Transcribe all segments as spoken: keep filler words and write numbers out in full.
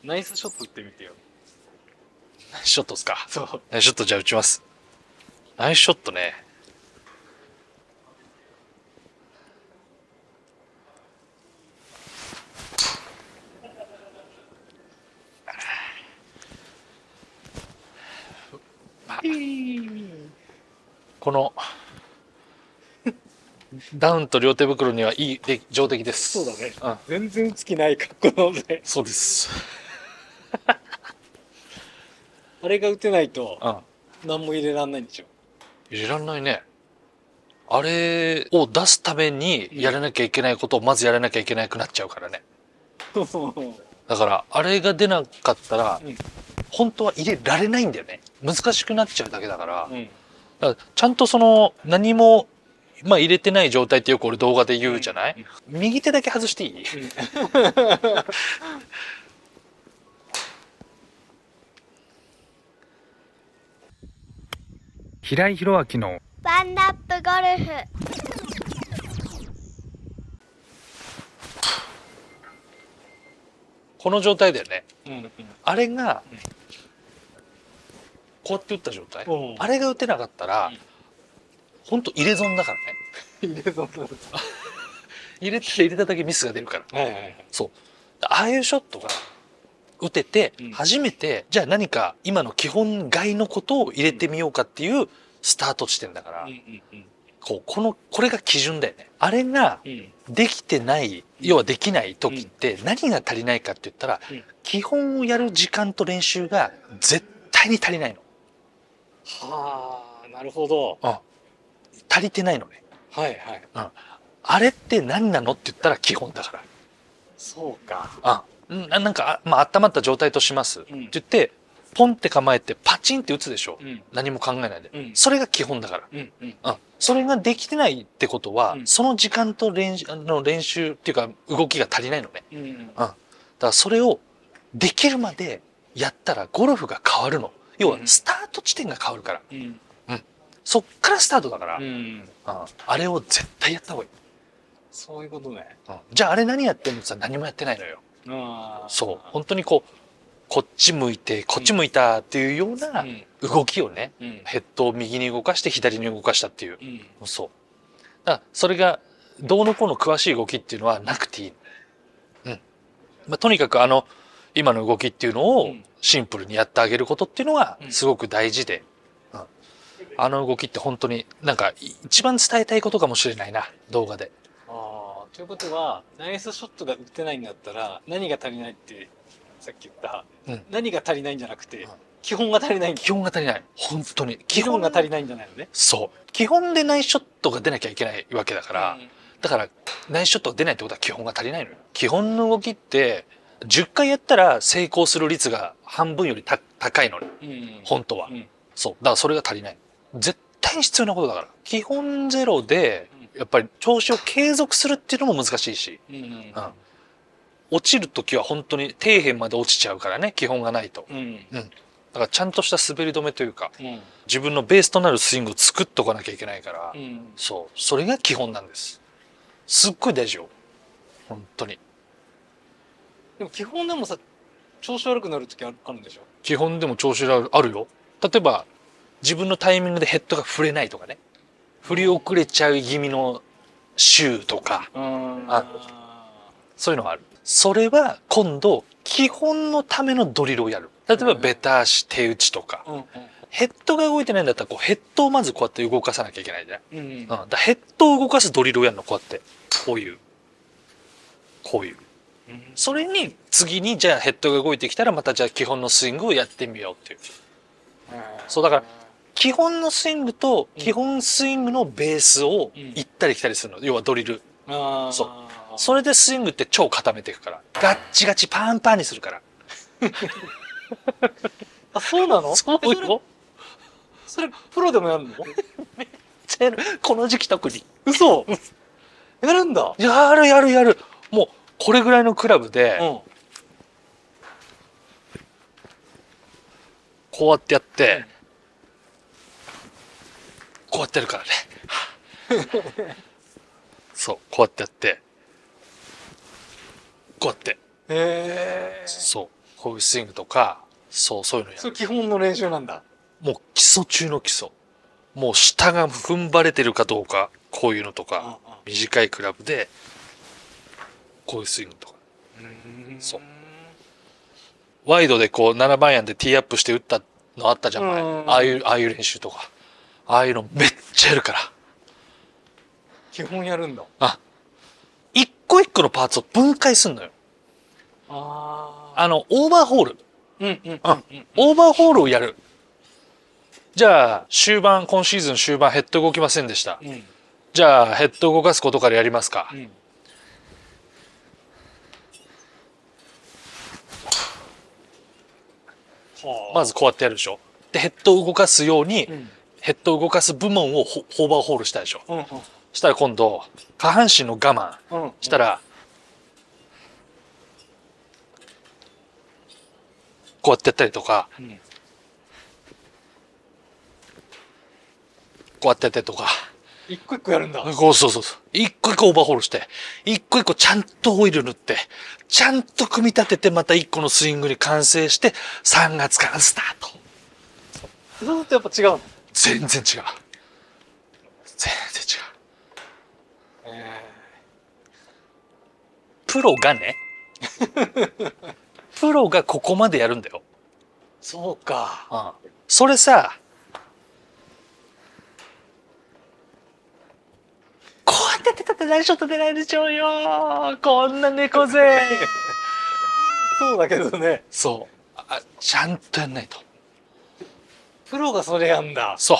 ナイスショット打ってみてよ。 ナイスショットですか。 そう。 ナイスショットじゃあ打ちます。ナイスショットね。まあ、このダウンと両手袋にはいいで上出来です。 そうだね。 うん、 全然打つ気ない格好なので。 そうです。 あれが打てないと、 うん、 何も入れらんないんでしょ。 入れらんないね。あれを出すためにやらなきゃいけないことをまずやらなきゃいけなくなっちゃうからね。だからあれが出なかったら、うん、本当は入れられないんだよね。難しくなっちゃうだけだから、うん、だからちゃんとその何もまあ入れてない状態ってよく俺動画で言うじゃない、うん、右手だけ外していい、うん、 平井宏明のワンナップゴルフ。 この状態だよね、 うんうん、 あれが、うん、こうやって打った状態、うん、あれが打てなかったら、うん、ほんと入れ損だからね。 入れ損だ入れて入れただけミスが出るから、 はいはいはい、 そうああいうショットが打てて初めて、うん、じゃあ何か今の基本外のことを入れてみようかっていうスタート地点だから、うんうんうん、こうこのこれが基準だよね。あれができてない、うん、要はできない時って何が足りないかって言ったら、うん、基本をやる時間と練習が絶対に足りないの。 はあ、なるほど、 うん、足りてないのね。 はいはい、 うん、あれって何なのって言ったら基本だから。 そうか。 あ、なんか、まあ、温まった状態とします、うん、って言ってポンって構えてパチンって打つでしょ、うん、何も考えないで、うん、それが基本だから、うんうんうん、それができてないってことは、うん、その時間と練習の練習っていうか動きが足りないのね、うんうんうん、だからそれをできるまでやったらゴルフが変わるの。要はスタート地点が変わるから、うんうん、そっからスタートだから、うんうん、あれを絶対やった方がいい。 そういうことね、 うん、じゃああれ何やってんのさ、何もやってないのよ。あ、そう本当にこうこっち向いてこっち向いたっていうような動きをね、うん、ヘッドを右に動かして左に動かしたっていう、うん、そうだからそれがどうのこうの詳しい動きっていうのはなくていい、うんまあ、とにかくあの今の動きっていうのをシンプルにやってあげることっていうのがすごく大事で、うん、あの動きって本当になんか一番伝えたいことかもしれないな、動画で。 あということはナイスショットが打てないんだったら何が足りないってさっき言った、うん、何が足りないんじゃなくて、うん、基本が足りないんだ。 基本が足りない。本当に基本が足りないんじゃないのね。 そう基本でナイスショットが出なきゃいけないわけだから、うん、だからナイスショットが出ないってことは基本が足りないのよ。基本の動きってじゅっかいやったら成功する率が半分よりた高いのね、うん、本当は、うん、そうだからそれが足りない。絶対に必要なことだから。基本ゼロでやっぱり調子を継続するっていうのも難しいし、うんうんうん、落ちる時は本当に底辺まで落ちちゃうからね、基本がないと、うんうん、だからちゃんとした滑り止めというか、うん、自分のベースとなるスイングを作っとかなきゃいけないから、うん、そうそれが基本なんです。すっごい大事よ本当に。 でも基本でもさ調子悪くなる時あるんでしょ。 基本でも調子あるよ。例えば自分のタイミングでヘッドが振れないとかね、振り遅れちゃう気味のシューとか、あそういうのがある。それは今度基本のためのドリルをやる。例えばベタ足手打ちとか、うんうん、ヘッドが動いてないんだったらこうヘッドをまずこうやって動かさなきゃいけないじゃん、うんうん、だからヘッドを動かすドリルをやるの。こうやってこういうこういう、うん、それに次にじゃあヘッドが動いてきたらまたじゃあ基本のスイングをやってみようっていう、うん、そうだから基本のスイングと基本スイングのベースを行ったり来たりするの、うん、要はドリル、あそうそれでスイングって超固めていくから、ガッチガチパンパンにするからあ、そうなの？ そうよ。 それプロでもやるの？ めっちゃやる。この時期特に。 嘘やるんだ。 やるやるやる。もうこれぐらいのクラブで、うん、こうやってやって、うん、こうやってやるからねそうこうやってやってこうやって、 へえ。 そうこういうスイングとか、そう、そういうのやる。 それ基本の練習なんだ。 もう基礎中の基礎。もう下が踏ん張れてるかどうか、こういうのとか、 うんうん、 短いクラブで、こういうスイングとか。 うんそう。ワイドでこうななばんアイアンでティーアップして打ったのあったじゃん、前。 うんうん、 ああいう、ああいう練習とか。ああいうのめっちゃやるから。 基本やるんだ。 あ、一個一個のパーツを分解すんのよ。 ああの、オーバーホール。 うんうんうんうん、 オーバーホールをやる。じゃあ、終盤、今シーズン終盤ヘッド動きませんでした。うん、じゃあ、ヘッド動かすことからやりますか。うん、まずこうやってやるでしょ。で、ヘッドを動かすように、うん、ヘッドを動かす部門をオーバーホールしたでしょ。うんうん、したら今度、下半身の我慢、うんうん、したら、こうやってやったりとか、うん、こうやってやったりとか。 一個一個やるんだ。 そうそうそう。一個一個オーバーホールして、一個一個ちゃんとオイル塗って、ちゃんと組み立ててまた一個のスイングに完成して、さんがつからスタート。 そうするとやっぱ違うの？ 全然違う。全然違う。えー、プロがね、プロがここまでやるんだよ。 そうか。 うん。それさ、こうやってやってたってナイスショット出ないでしょうよ。こんな猫背。 そうだけどね。 そう。あ、ちゃんとやんないと。 プロがそれやんだ。 そう。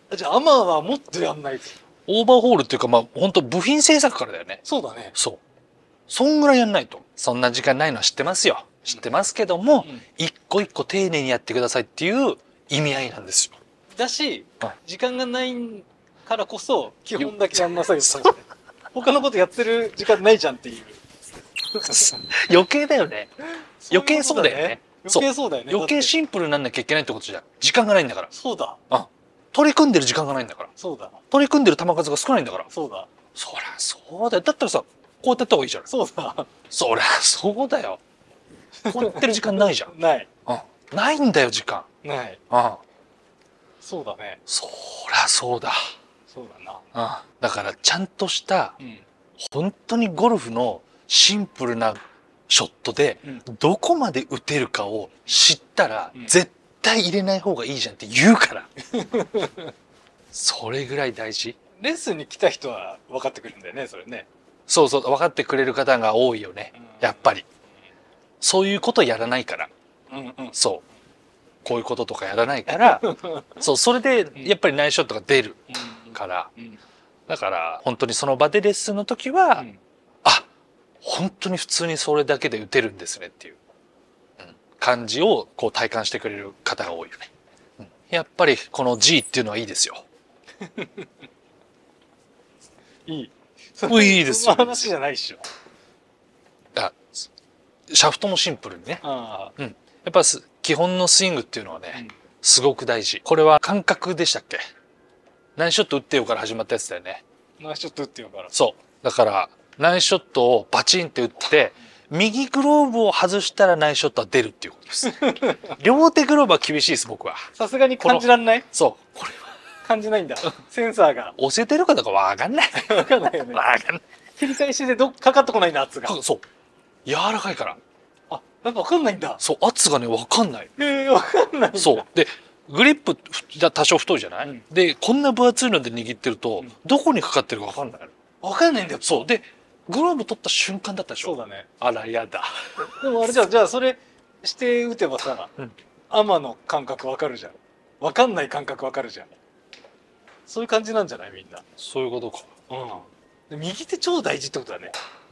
じゃあアマはもっとやんないと。 オーバーホールっていうか、まあ本当部品製作からだよね。 そうだね。 そう。そんぐらいやんないと。そんな時間ないのは知ってますよ。知ってますけども、うん、一個一個丁寧にやってくださいっていう意味合いなんですよ。 だし、うん、時間がないからこそ基本だけやんなさいよ。他のことやってる時間ないじゃんっていう。 余計だよね。余計そうだよね。 余計そうだよね。 余計シンプルになんなきゃいけないってことじゃん。時間がないんだから。 そうだ。 うん。取り組んでる時間がないんだから。 そうだ。 取り組んでる球数が少ないんだから。 そうだ。 そりゃそうだよ。だったらさ、こうやってやった方がいいじゃん。 そうだ。 そりゃそうだよ。こうやってる時間ないじゃん。 ない。 うん。ないんだよ、時間。 ない。 うん。 そうだね。 そりゃそうだ。 そうだな。 うん。だからちゃんとした、うん、本当にゴルフのシンプルなショットで、うん、どこまで打てるかを知ったら、うん、絶対入れない方がいいじゃんって言うから。それぐらい大事。 レッスンに来た人は分かってくるんだよね、それね。 そうそう、分かってくれる方が多いよね。うん、やっぱり。そういうことやらないから。うんうん、そう。こういうこととかやらないから、そう、それでやっぱりナイスショットが出るから。うんうん、だから、本当にその場でレッスンの時は、うん、あ、本当に普通にそれだけで打てるんですねっていう、うん、感じをこう体感してくれる方が多いよね。うん、やっぱりこの G っていうのはいいですよ。 いい。 いいですよ。 その話じゃないっしょ。 あ、シャフトもシンプルにね。あ、うん。やっぱ基本のスイングっていうのはね、うん、すごく大事。これは感覚でしたっけ？ナイスショット打ってよから始まったやつだよね。 ナイスショット打ってよから。 そう。だから、ナイスショットをバチンって打って、右グローブを外したらナイスショットは出るっていうことです。両手グローブは厳しいです、僕は。 さすがに感じらんない？ そう。これは。 感じないんだ。センサーが。 押せてるかどうかわかんない。 わかんないよね。 わかんない。 切り返しでどっかかってこないんだ、圧が。 そう。柔らかいから。 あ、やっぱわかんないんだ。 そう、圧がね、わかんない。 ええー、わかんないんだ。 そう。で、グリップ多少太いじゃない、うん、で、こんな分厚いので握ってると、うん、どこにかかってるかわかんない。 わかんないんだよ。 そう。で、グローブ取った瞬間だったでしょ。 そうだね。 あら、やだ。 でもあれじゃあ、じゃあそれして打てばさ、うん、アマの感覚わかるじゃん。わかんない感覚わかるじゃん。そういう感じなんじゃないみんな。 そういうことか。 うん。右手超大事ってことだね。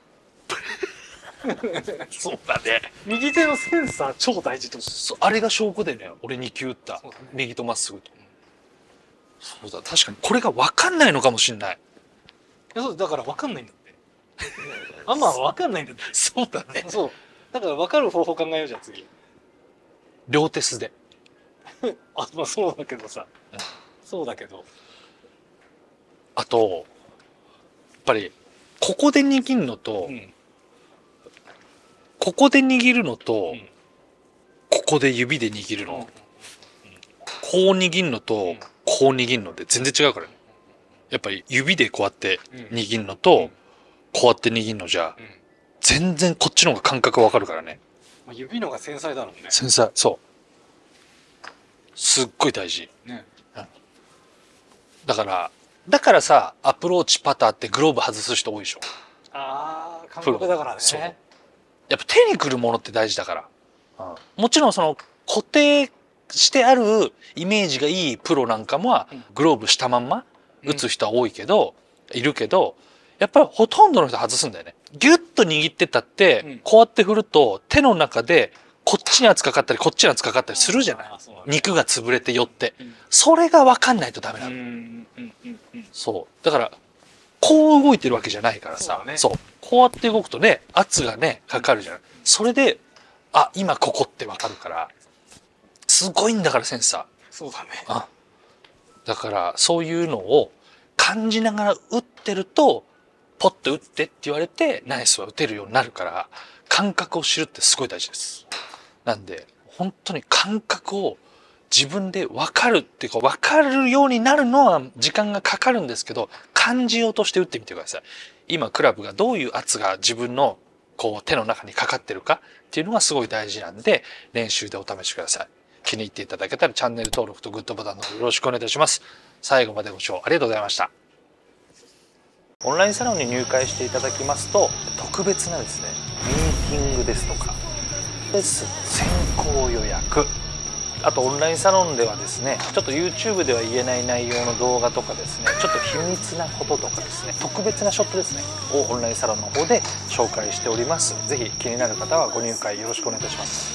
そうだね。 右手のセンサー超大事ってこと。 あれが証拠でね、俺に球打った。ね、右とまっすぐと。そうだ、確かにこれが分かんないのかもしれない。 いや、そうだから分かんないんだって。アマは分かんないんだって。 そうだね。 そう。だから分かる方法考えようじゃん、次。 両手素で。 あ、まあそうだけどさ。うん、そうだけど。 あと、やっぱり、ここで握るのと、うん、ここで握るのと、うん、 こで指で握るの、 うん、 こう握るのとこう握るので全然違うからね。やっぱり指でこうやって握るのとこうやって握るのじゃ全然こっちの方が感覚わかるからね。 指の方が繊細だろうね。 繊細、そうすっごい大事、 ね、 うん、だからだからさアプローチパターってグローブ外す人多いでしょ。 ああ、感覚だからね。 そうやっぱ手にくるものって大事だから、うん、もちろんその固定してあるイメージがいいプロなんかもグローブしたまんま打つ人は多いけど、うん、いるけどやっぱりほとんどの人外すんだよね。ギュッと握ってたって、うん、こうやって振ると手の中でこっちに圧かかったりこっちに圧かかったりするじゃない、ね、肉が潰れて寄って、うん、それが分かんないとダメなの、うんうんうんうん、そうだからこう動いてるわけじゃないからさ、そう、ね、そうこうやって動くとね圧がねかかるじゃん、うん、それであ今ここって分かるからすごいんだからセンサー。 そうだね。 あだからそういうのを感じながら打ってるとポッと打ってって言われてナイスは打てるようになるから感覚を知るってすごい大事です。なんで本当に感覚を自分で分かるっていうか分かるようになるのは時間がかかるんですけど感じようとして打ってみてください。今クラブがどういう圧が自分のこう手の中にかかってるかっていうのがすごい大事なんで練習でお試しください。気に入っていただけたらチャンネル登録とグッドボタンの方よろしくお願いいたします。最後までご視聴ありがとうございました。オンラインサロンに入会していただきますと特別なですねミーティングですとかレッスン先行予約、あとオンラインサロンではですねちょっと YouTube では言えない内容の動画とかですねちょっと秘密なこととかですね特別なショットですねをオンラインサロンの方で紹介しております。ぜひ気になる方はご入会よろしくお願いいたします。